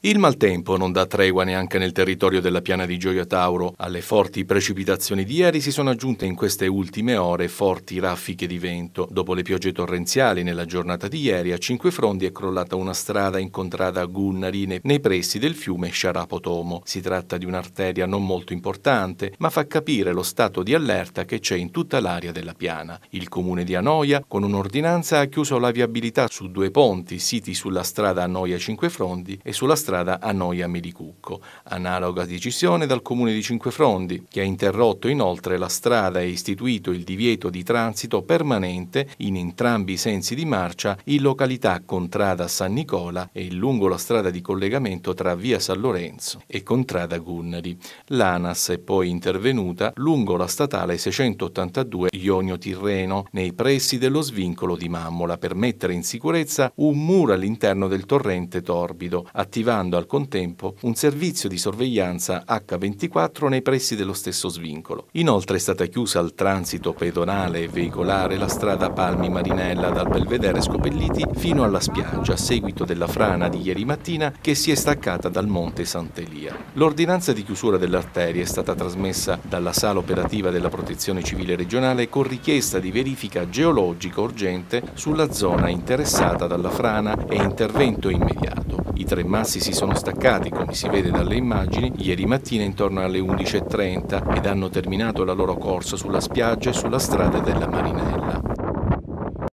Il maltempo non dà tregua neanche nel territorio della piana di Gioia Tauro. Alle forti precipitazioni di ieri si sono aggiunte in queste ultime ore forti raffiche di vento. Dopo le piogge torrenziali nella giornata di ieri, a Cinquefrondi è crollata una strada incontrata a Gunnari nei pressi del fiume Sciarapotomo. Si tratta di un'arteria non molto importante, ma fa capire lo stato di allerta che c'è in tutta l'area della piana. Il comune di Anoia, con un'ordinanza, ha chiuso la viabilità su 2 ponti siti sulla strada Anoia-Cinquefrondi e sulla strada Anoia-Melicucco. Analoga decisione dal comune di Cinquefrondi, che ha interrotto inoltre la strada e istituito il divieto di transito permanente in entrambi i sensi di marcia in località Contrada San Nicola e lungo la strada di collegamento tra via San Lorenzo e Contrada Gunnari. L'ANAS è poi intervenuta lungo la statale 682 Ionio-Tirreno nei pressi dello svincolo di Mammola per mettere in sicurezza un muro all'interno del torrente torbido, attivando al contempo un servizio di sorveglianza H24 nei pressi dello stesso svincolo. Inoltre è stata chiusa al transito pedonale e veicolare la strada Palmi-Marinella dal Belvedere Scopelliti fino alla spiaggia a seguito della frana di ieri mattina che si è staccata dal Monte Sant'Elia. L'ordinanza di chiusura dell'arteria è stata trasmessa dalla sala operativa della Protezione Civile regionale con richiesta di verifica geologica urgente sulla zona interessata dalla frana e intervento immediato. I 3 massi si sono staccati, come si vede dalle immagini, ieri mattina intorno alle 11:30 ed hanno terminato la loro corsa sulla spiaggia e sulla strada della Marinella.